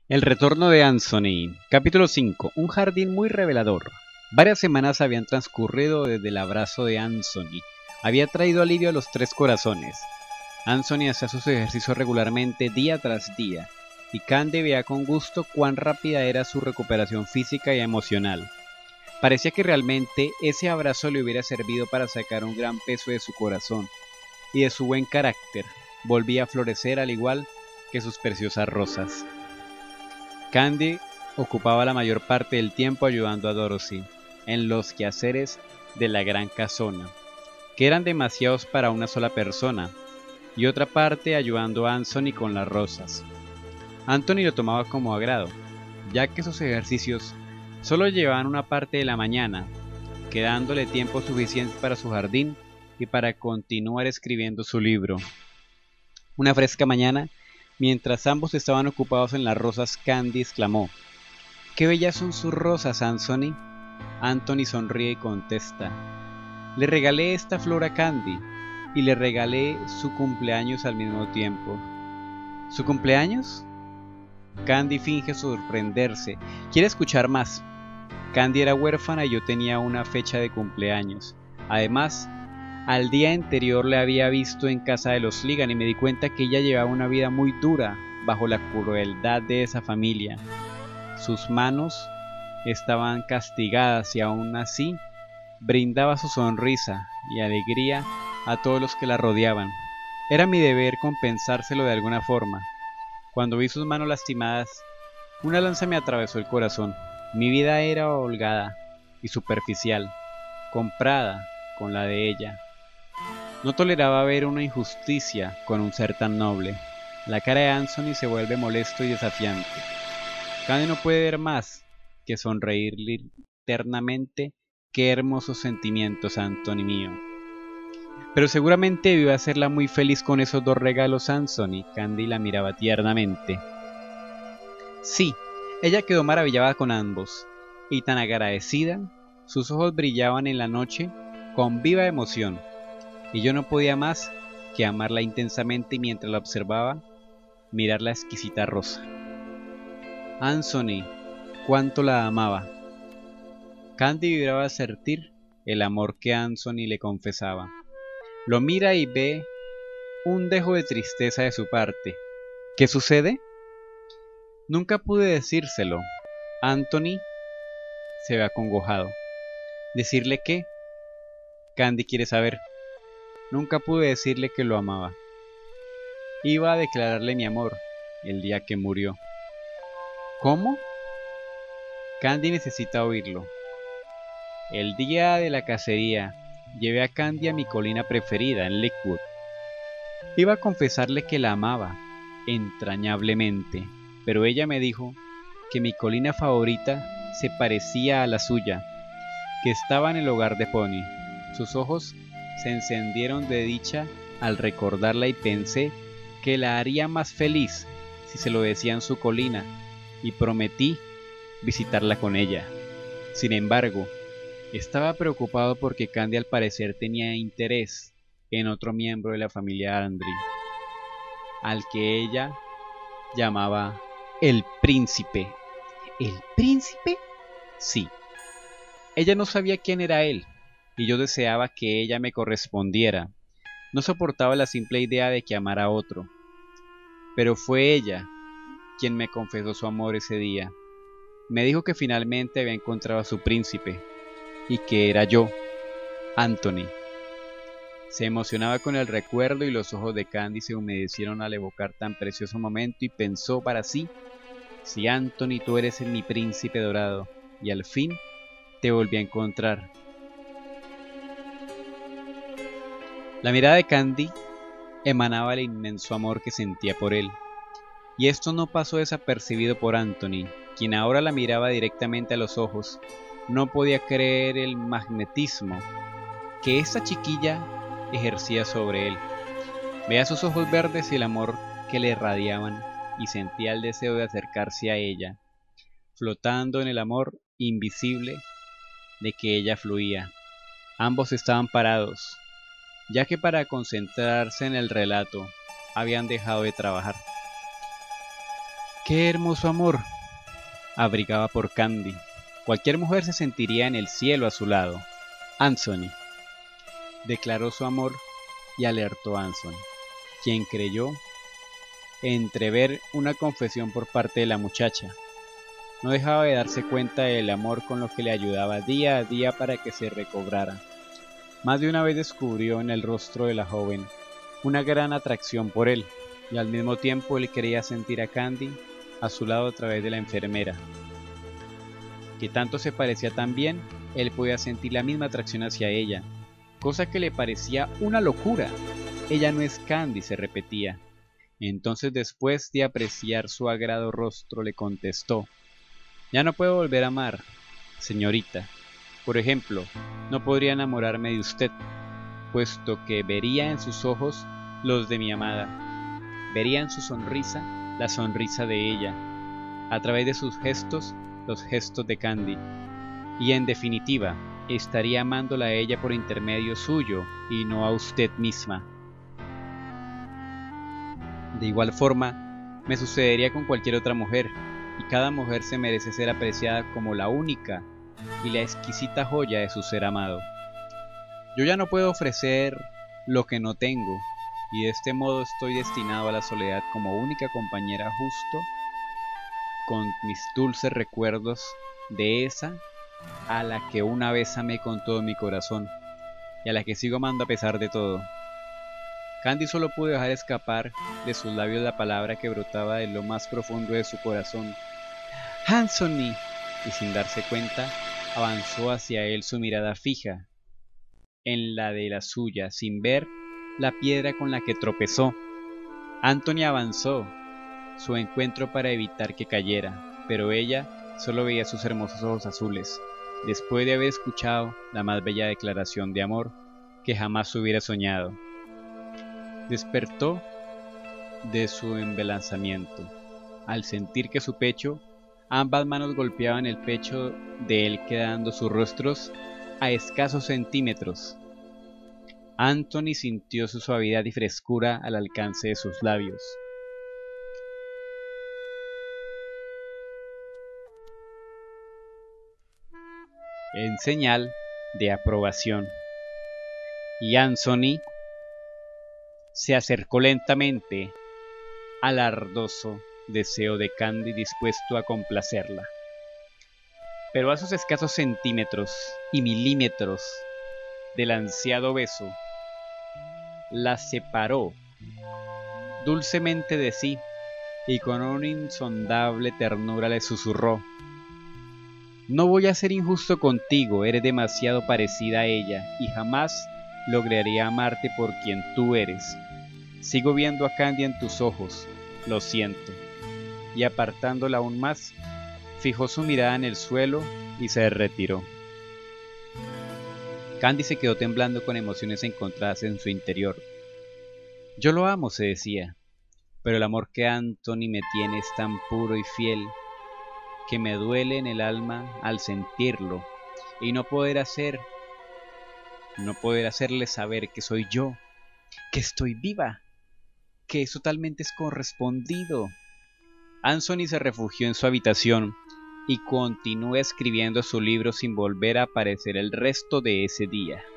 El retorno de Anthony. Capítulo 5. Un jardín muy revelador. Varias semanas habían transcurrido desde el abrazo de Anthony. Había traído alivio a los tres corazones. Anthony hacía sus ejercicios regularmente día tras día, y Candy veía con gusto cuán rápida era su recuperación física y emocional. Parecía que realmente ese abrazo le hubiera servido para sacar un gran peso de su corazón, y de su buen carácter volvía a florecer al igual que sus preciosas rosas. Candy ocupaba la mayor parte del tiempo ayudando a Dorothy en los quehaceres de la gran casona, que eran demasiados para una sola persona, y otra parte ayudando a Anthony con las rosas. Anthony lo tomaba como agrado, ya que sus ejercicios solo llevaban una parte de la mañana, quedándole tiempo suficiente para su jardín y para continuar escribiendo su libro. Una fresca mañana, mientras ambos estaban ocupados en las rosas, Candy exclamó: «¡Qué bellas son sus rosas, Anthony!». Anthony sonríe y contesta: «Le regalé esta flor a Candy, y le regalé su cumpleaños al mismo tiempo». «¿Su cumpleaños?». Candy finge sorprenderse. «¿Quiere escuchar más?». Candy era huérfana y yo tenía una fecha de cumpleaños. Además, al día anterior le había visto en casa de los Ligan y me di cuenta que ella llevaba una vida muy dura bajo la crueldad de esa familia. Sus manos estaban castigadas y aún así brindaba su sonrisa y alegría a todos los que la rodeaban. Era mi deber compensárselo de alguna forma. Cuando vi sus manos lastimadas, una lanza me atravesó el corazón. Mi vida era holgada y superficial, comprada con la de ella. No toleraba ver una injusticia con un ser tan noble. La cara de Anthony se vuelve molesto y desafiante. Candy no puede ver más que sonreírle eternamente. «Qué hermosos sentimientos, Anthony mío». «Pero seguramente debió hacerla muy feliz con esos dos regalos, Anthony». Candy la miraba tiernamente. Sí, ella quedó maravillada con ambos, y tan agradecida, sus ojos brillaban en la noche con viva emoción, y yo no podía más que amarla intensamente y mientras la observaba, mirar la exquisita rosa. Anthony, cuánto la amaba. Candy vibraba al sentir el amor que Anthony le confesaba. Lo mira y ve un dejo de tristeza de su parte. ¿Qué sucede? Nunca pude decírselo. Anthony se ve acongojado. ¿Decirle qué? Candy quiere saber. Nunca pude decirle que lo amaba. Iba a declararle mi amor el día que murió. ¿Cómo? Candy necesita oírlo. El día de la cacería, llevé a Candy a mi colina preferida en Lakewood. Iba a confesarle que la amaba entrañablemente, pero ella me dijo que mi colina favorita se parecía a la suya, que estaba en el hogar de Pony. Sus ojos se encendieron de dicha al recordarla y pensé que la haría más feliz si se lo decía en su colina, y prometí visitarla con ella. Sin embargo, estaba preocupado porque Candy al parecer tenía interés en otro miembro de la familia Andrew, al que ella llamaba el príncipe. ¿El príncipe? Sí. Ella no sabía quién era él, y yo deseaba que ella me correspondiera. No soportaba la simple idea de que amara a otro. Pero fue ella quien me confesó su amor ese día. Me dijo que finalmente había encontrado a su príncipe, y que era yo, Anthony. Se emocionaba con el recuerdo y los ojos de Candy se humedecieron al evocar tan precioso momento y pensó para sí: si Anthony, tú eres mi príncipe dorado, y al fin te volví a encontrar. La mirada de Candy emanaba el inmenso amor que sentía por él, y esto no pasó desapercibido por Anthony, quien ahora la miraba directamente a los ojos. No podía creer el magnetismo que esta chiquilla ejercía sobre él. Veía sus ojos verdes y el amor que le irradiaban, y sentía el deseo de acercarse a ella, flotando en el amor invisible de que ella fluía. Ambos estaban parados, ya que para concentrarse en el relato habían dejado de trabajar. ¡Qué hermoso amor! Abrigaba por Candy. Cualquier mujer se sentiría en el cielo a su lado. Anthony declaró su amor y alertó a Anthony, quien creyó entrever una confesión por parte de la muchacha. No dejaba de darse cuenta del amor con lo que le ayudaba día a día para que se recobrara. Más de una vez descubrió en el rostro de la joven una gran atracción por él, y al mismo tiempo él quería sentir a Candy a su lado a través de la enfermera, que tanto se parecía también. Él podía sentir la misma atracción hacia ella, cosa que le parecía una locura. Ella no es Candy, se repetía. Entonces, después de apreciar su agrado rostro, le contestó: ya no puedo volver a amar, señorita. Por ejemplo, no podría enamorarme de usted, puesto que vería en sus ojos los de mi amada, vería en su sonrisa la sonrisa de ella, a través de sus gestos los gestos de Candy, y en definitiva, estaría amándola a ella por intermedio suyo y no a usted misma. De igual forma, me sucedería con cualquier otra mujer, y cada mujer se merece ser apreciada como la única y la exquisita joya de su ser amado. Yo ya no puedo ofrecer lo que no tengo, y de este modo estoy destinado a la soledad como única compañera justo con mis dulces recuerdos de esa a la que una vez amé con todo mi corazón, y a la que sigo amando a pesar de todo. Candy solo pudo dejar escapar de sus labios la palabra que brotaba de lo más profundo de su corazón: Anthony, y sin darse cuenta, avanzó hacia él su mirada fija en la de la suya, sin ver la piedra con la que tropezó. Anthony avanzó su encuentro para evitar que cayera, pero ella solo veía sus hermosos ojos azules, después de haber escuchado la más bella declaración de amor que jamás hubiera soñado. Despertó de su embelesamiento al sentir que su pecho, ambas manos golpeaban el pecho de él, quedando sus rostros a escasos centímetros. Anthony sintió su suavidad y frescura al alcance de sus labios. En señal de aprobación, y Anthony se acercó lentamente al ardoso deseo de Candy, dispuesto a complacerla. Pero a esos escasos centímetros y milímetros del ansiado beso, la separó dulcemente de sí, y con una insondable ternura le susurró: no voy a ser injusto contigo, eres demasiado parecida a ella, y jamás lograría amarte por quien tú eres. Sigo viendo a Candy en tus ojos, lo siento. Y apartándola aún más, fijó su mirada en el suelo y se retiró. Candy se quedó temblando con emociones encontradas en su interior. Yo lo amo, se decía, pero el amor que Anthony me tiene es tan puro y fiel que me duele en el alma al sentirlo y no poder hacerle saber que soy yo, que estoy viva, que es totalmente correspondido. Anthony se refugió en su habitación y continuó escribiendo su libro sin volver a aparecer el resto de ese día.